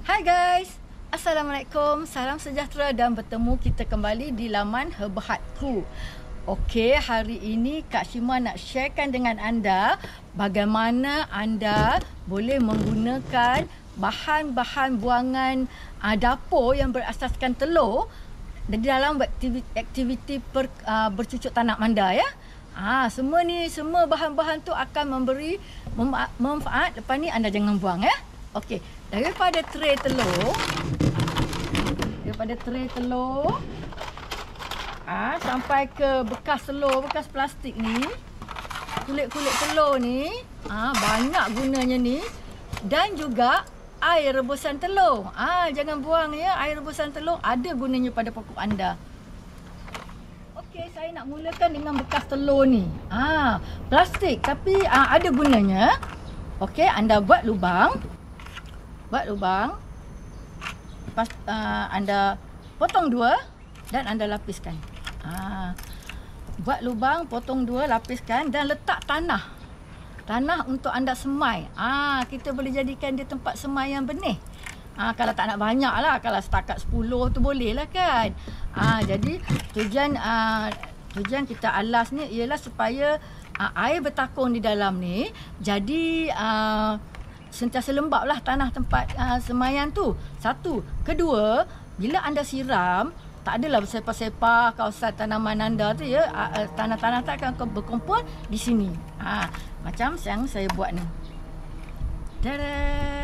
Hai guys, Assalamualaikum, salam sejahtera dan bertemu kita kembali di laman Herbahatku. Okey, hari ini Kak Shima nak sharekan dengan anda bagaimana anda boleh menggunakan bahan-bahan buangan dapur yang berasaskan telur di dalam aktiviti bercucuk tanam anda ya. Semua bahan-bahan tu akan memberi manfaat. Lepas ni anda jangan buang ya. Okey, daripada tray telur sampai ke bekas telur, bekas plastik ni, kulit-kulit telur ni, banyak gunanya ni. Dan juga air rebusan telur. Jangan buang ya, air rebusan telur ada gunanya pada pokok anda. Okey, saya nak mulakan dengan bekas telur ni. Plastik tapi ada gunanya. Okey, anda buat lubang. Lepas anda potong dua dan anda lapiskan. Buat lubang, potong dua, lapiskan dan letak tanah untuk anda semai. Kita boleh jadikan dia tempat semai yang benih. Kalau tak nak banyak lah, kalau setakat 10 tu boleh lah kan. Jadi tujuan kita alas ni ialah supaya air bertakung di dalam ni. Jadi sentiasa lembap lah tanah tempat semaian tu. Satu. Kedua, bila anda siram, tak adalah bersepah-sepah kawasan tanaman anda tu ya. Tanah-tanah tak akan berkumpul di sini. Macam yang saya buat ni. Tada!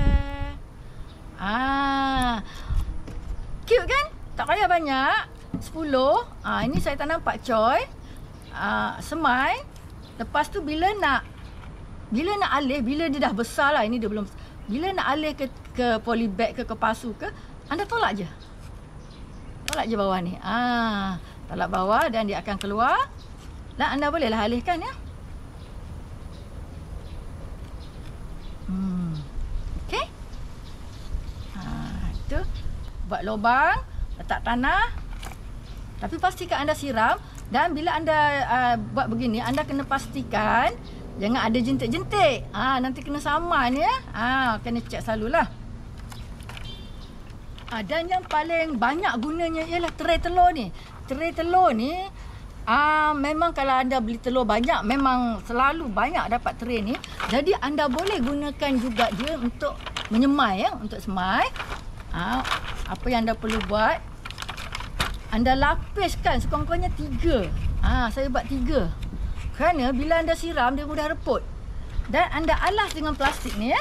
Cute kan? Tak payah banyak. 10. Ini saya tanam pakcoy. Semai. Lepas tu bila nak alih, bila dia dah besar lah, ini dia belum, bila nak alih ke polybag ke pasu ke, anda tolak je bawah ni. Tolak bawah dan dia akan keluar dan anda bolehlah alihkan ya. Okey. Itu buat lubang, letak tanah, tapi pastikan anda siram. Dan bila anda buat begini, anda kena pastikan jangan ada jentik-jentik. Nanti kena saman ya. Kena cek selalulah. Dan yang paling banyak gunanya ialah tray telur ni. Tray telur ni memang kalau anda beli telur banyak, memang selalu banyak dapat tray ni. Jadi anda boleh gunakan juga dia untuk menyemai ya, untuk semai. Apa yang anda perlu buat, anda lapiskan sekurang-kurangnya 3. Saya buat 3. Kerana bila anda siram, dia mudah reput. Dan anda alas dengan plastik ni ya.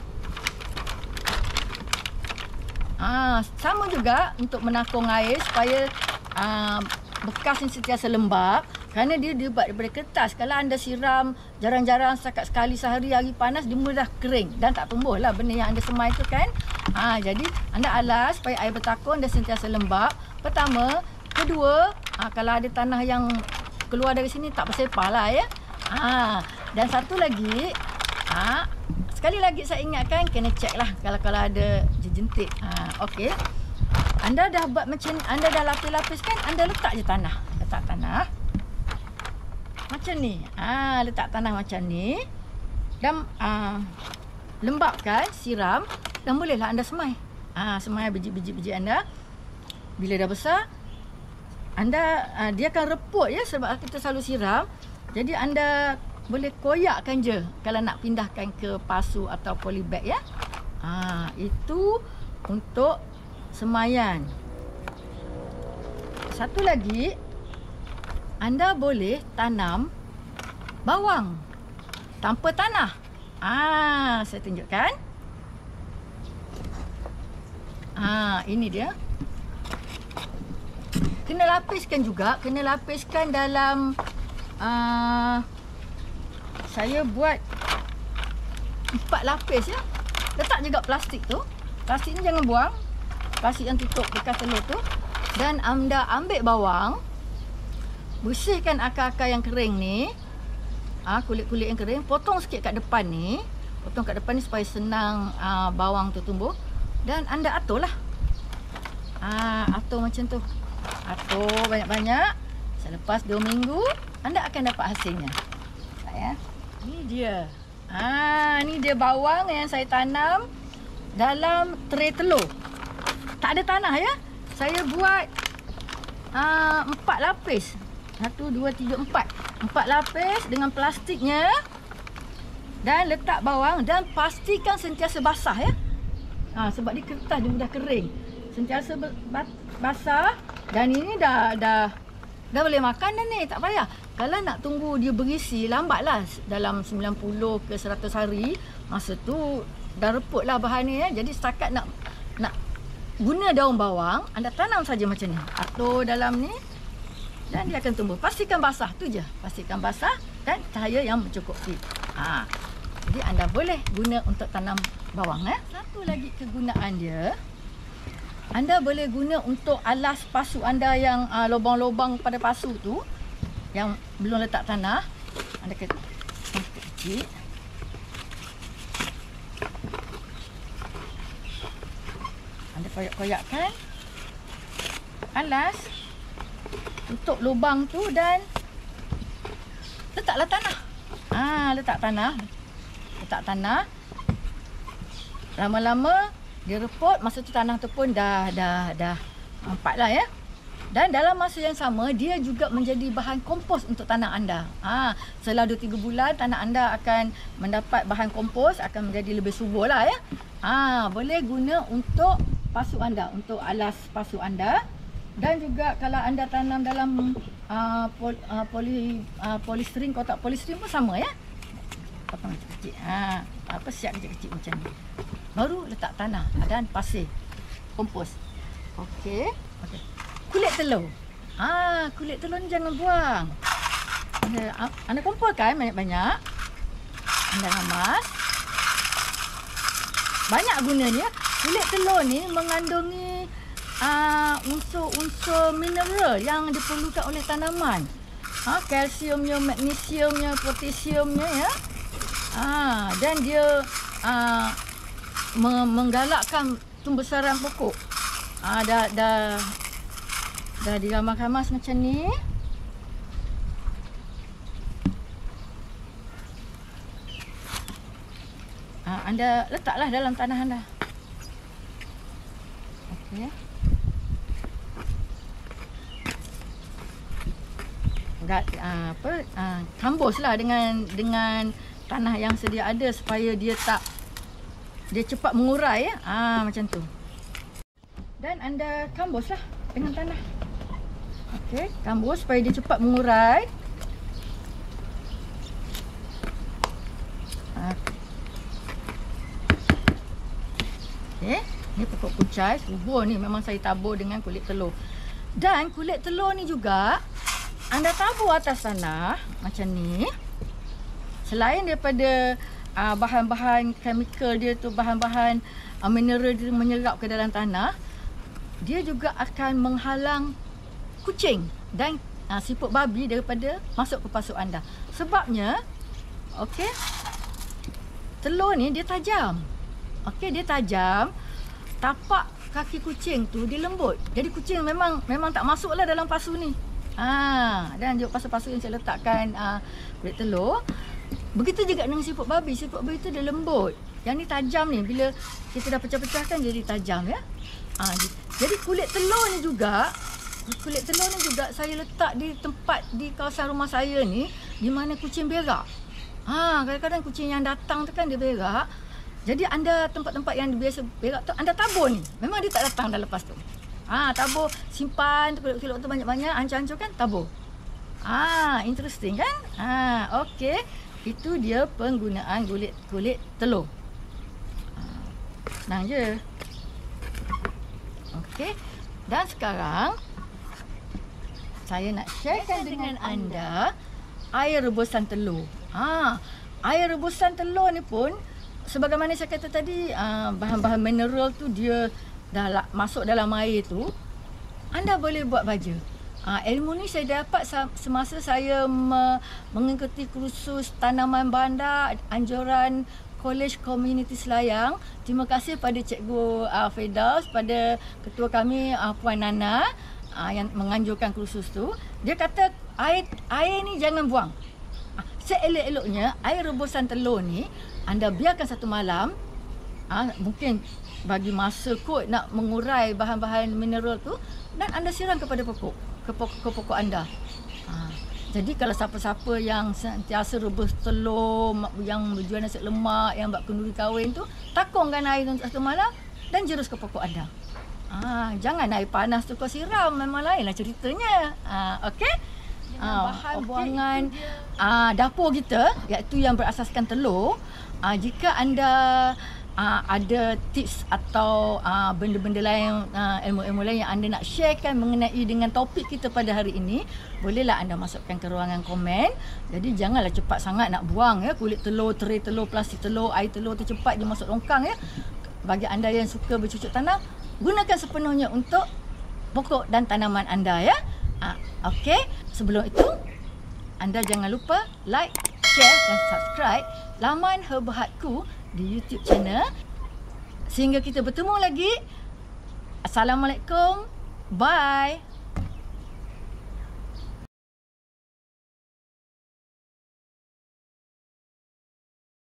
Sama juga untuk menakung air supaya bekas ni sentiasa lembap. Kerana dia buat daripada kertas. Kalau anda siram jarang-jarang, setakat sekali sehari, hari panas, dia mudah kering. Dan tak tumbuh lah benda yang anda semai tu kan. Jadi anda alas supaya air bertakung dan sentiasa lembap. Pertama. Kedua, kalau ada tanah yang keluar dari sini, tak bersepah lah ya. Dan satu lagi, sekali lagi saya ingatkan, kena cek lah kalau ada jentik. Okey. Anda dah buat macam, anda dah lapis-lapiskan, anda letak je tanah. Letak tanah macam ni. Letak tanah macam ni. Dan lembapkan, siram. Dan bolehlah anda semai. Semai biji-biji anda. Bila dah besar, dia akan reput ya, sebab kita selalu siram. Jadi anda boleh koyakkan je kalau nak pindahkan ke pasu atau polybag ya. Itu untuk semaian. Satu lagi, anda boleh tanam bawang tanpa tanah. Saya tunjukkan. Ini dia. Kena lapiskan juga, kena lapiskan dalam saya buat 4 lapis ya. Letak juga plastik tu. Plastik ni jangan buang. Plastik yang tutup bekas telur tu. Dan anda ambil bawang, bersihkan akar-akar yang kering ni. Kulit-kulit yang kering, potong sikit kat depan ni. Potong kat depan ni supaya senang bawang tu tumbuh. Dan anda aturlah. Atur macam tu. Atur banyak-banyak. Selepas 2 minggu, anda akan dapat hasilnya. Ini dia. Ni dia bawang yang saya tanam. dalam tray telur. Tak ada tanah ya. Saya buat 4 lapis. 1, 2, 3, 4. 4 lapis dengan plastiknya. Dan letak bawang dan pastikan sentiasa basah ya. Sebab dia kertas, dia mudah kering. Sentiasa basah. Dan ini dah boleh makan dah ni, tak payah. Kalau nak tunggu dia berisi, lambatlah dalam 90 ke 100 hari. Masa tu dah reput lah bahan ni ya. Jadi setakat nak guna daun bawang, anda tanam saja macam ni. Atur dalam ni dan dia akan tumbuh. Pastikan basah tu je. Pastikan basah dan cahaya yang mencukupi. Jadi anda boleh guna untuk tanam bawang ya. Satu lagi kegunaan dia, anda boleh guna untuk alas pasu anda yang lubang-lubang pada pasu tu yang belum letak tanah. Anda kecil. Anda koyak-koyakkan alas, tutup lubang tu dan letaklah tanah. Letak tanah. Lama-lama dia reput, masa tu tanah tu pun dah nampak lah ya. Dan dalam masa yang sama, dia juga menjadi bahan kompos untuk tanah anda. Setelah 2-3 bulan, tanah anda akan mendapat bahan kompos, akan menjadi lebih subur lah ya. Boleh guna untuk pasu anda, untuk alas pasu anda. Dan juga kalau anda tanam dalam polystyrene, kotak polystyrene pun sama ya. Potong kecil-kecil. Siap kecil-kecil macam ni. Baru letak tanah dan pasir kompos. Okey. Kulit telur. Kulit telur ni jangan buang. Anda kumpulkan banyak-banyak. Anda ramas. Banyak gunanya. Kulit telur ni mengandungi unsur-unsur mineral yang diperlukan oleh tanaman. Kalsiumnya, magnesiumnya, potasiumnya ya. Dan dia menggalakkan pembesaran pokok. Dah diramas-ramas macam ni. Anda letaklah dalam tanah anda. Okey. Kambuslah dengan tanah yang sedia ada supaya dia cepat mengurai ya. Macam tu. Dan anda kambuslah dengan tanah. Okey, kambus supaya dia cepat mengurai. Okey, ni pokok kucai, subur ni memang saya tabur dengan kulit telur. Dan kulit telur ni juga anda tabur atas tanah macam ni. Selain daripada bahan-bahan chemical dia tu, bahan-bahan mineral dia menyerap ke dalam tanah, dia juga akan menghalang kucing dan siput babi daripada masuk ke pasu anda. Sebabnya, okey, telur ni dia tajam. Okey, dia tajam. Tapak kaki kucing tu dia lembut. Jadi kucing memang tak masuklah dalam pasu ni. Dan juga pasu-pasu yang saya letakkan kulit telur. Begitu juga dengan siput babi. Siput babi tu dia lembut. Yang ni tajam ni. Bila kita dah pecah-pecahkan jadi tajam ya. Jadi kulit telur ni juga saya letak di tempat di kawasan rumah saya ni di mana kucing berak. Kadang-kadang kucing yang datang tu kan dia berak. Jadi anda tempat-tempat yang biasa berak tu anda tabur ni. Memang dia tak datang dah lepas tu. Tabur, simpan kulit-kulit tu banyak-banyak, hancur-hancur kan, tabur. Interesting kan? Okey. Itu dia penggunaan kulit telur. Senang je. Okey. Dan sekarang saya nak sharekan dengan anda air rebusan telur. Air rebusan telur ni pun sebagaimana saya kata tadi, bahan-bahan mineral tu dia dah masuk dalam air tu. Anda boleh buat baja. Ilmu ni saya dapat semasa saya mengikuti kursus tanaman bandar anjuran Kolej Komuniti Selayang. Terima kasih pada Cikgu Firdaus, pada ketua kami Puan Nana yang menganjurkan kursus tu. Dia kata air ni jangan buang. Seelok-eloknya air rebusan telur ni anda biarkan satu malam Mungkin bagi masa kot nak mengurai bahan-bahan mineral tu, dan anda siram kepada pokok, ke pokok anda. Jadi kalau siapa-siapa yang sentiasa rebus telur, yang berjual nasi lemak, yang buat kenduri kahwin tu, takungkan air untuk 1 malam dan jerus ke pokok anda. Jangan air panas tu kau siram, memang lainlah ceritanya. Okey? Bahan buangan dapur kita, iaitu yang berasaskan telur. Jika anda ada tips atau benda-benda lain, ilmu-ilmu lain yang anda nak sharekan mengenai dengan topik kita pada hari ini, bolehlah anda masukkan ke ruangan komen. Jadi janganlah cepat sangat nak buang ya, kulit telur, tray telur, plastik telur, air telur tu cepat je masuk longkang ya. Bagi anda yang suka bercucuk tanam, gunakan sepenuhnya untuk pokok dan tanaman anda ya. Okey, sebelum itu anda jangan lupa like, share dan subscribe laman Herbahatku di YouTube channel. Sehingga kita bertemu lagi. Assalamualaikum. Bye.